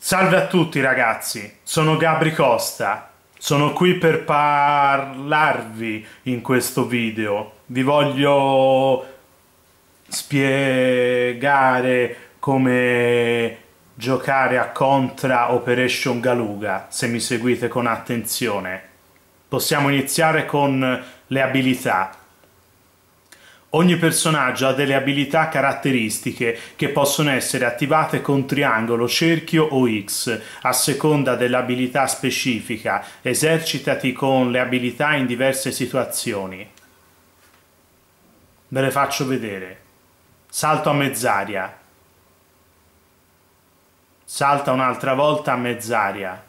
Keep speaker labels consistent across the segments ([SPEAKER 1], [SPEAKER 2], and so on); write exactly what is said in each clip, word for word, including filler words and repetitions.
[SPEAKER 1] Salve a tutti ragazzi, sono Gabri Costa, sono qui per parlarvi in questo video. Vi voglio spiegare come giocare a Contra Operation Galuga, se mi seguite con attenzione. Possiamo iniziare con le abilità. Ogni personaggio ha delle abilità caratteristiche che possono essere attivate con triangolo, cerchio o X, a seconda dell'abilità specifica. Esercitati con le abilità in diverse situazioni. Ve le faccio vedere. Salto a mezz'aria. Salta un'altra volta a mezz'aria.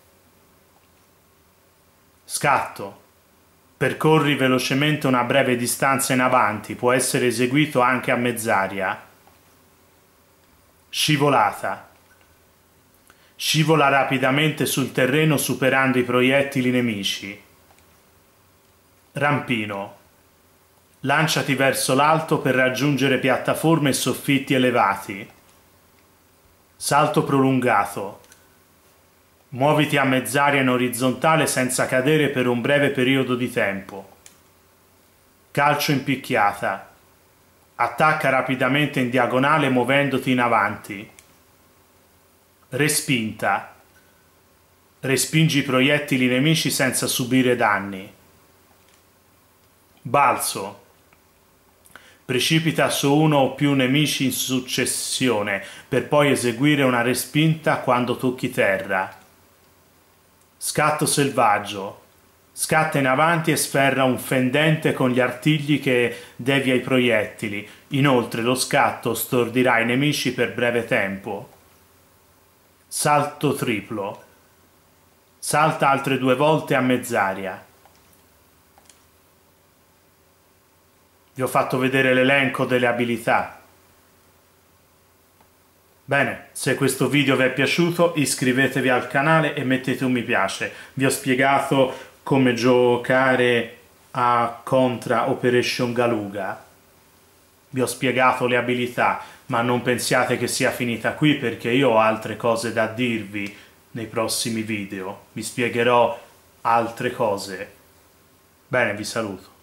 [SPEAKER 1] Scatto. Percorri velocemente una breve distanza in avanti, può essere eseguito anche a mezz'aria. Scivolata. Scivola rapidamente sul terreno superando i proiettili nemici. Rampino. Lanciati verso l'alto per raggiungere piattaforme e soffitti elevati. Salto prolungato. Muoviti a mezz'aria in orizzontale senza cadere per un breve periodo di tempo. Calcio in picchiata. Attacca rapidamente in diagonale muovendoti in avanti. Respinta. Respingi i proiettili nemici senza subire danni. Balzo. Precipita su uno o più nemici in successione per poi eseguire una respinta quando tocchi terra. Scatto selvaggio. Scatta in avanti e sferra un fendente con gli artigli che devia i proiettili. Inoltre lo scatto stordirà i nemici per breve tempo. Salto triplo. Salta altre due volte a mezz'aria. Vi ho fatto vedere l'elenco delle abilità. Bene, se questo video vi è piaciuto iscrivetevi al canale e mettete un mi piace. Vi ho spiegato come giocare a Contra Operation Galuga. Vi ho spiegato le abilità, ma non pensiate che sia finita qui perché io ho altre cose da dirvi nei prossimi video. Vi spiegherò altre cose. Bene, vi saluto.